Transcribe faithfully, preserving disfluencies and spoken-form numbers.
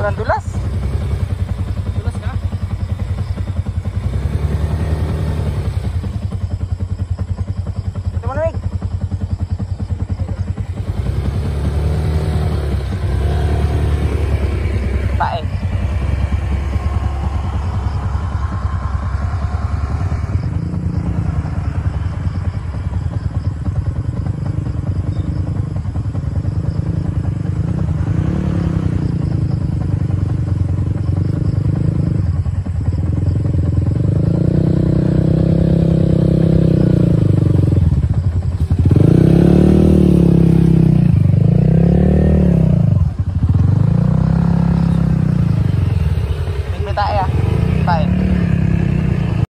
Sobrang dulas. Dulas ka? Ito mo namig. Tae. Tae ah. Tae.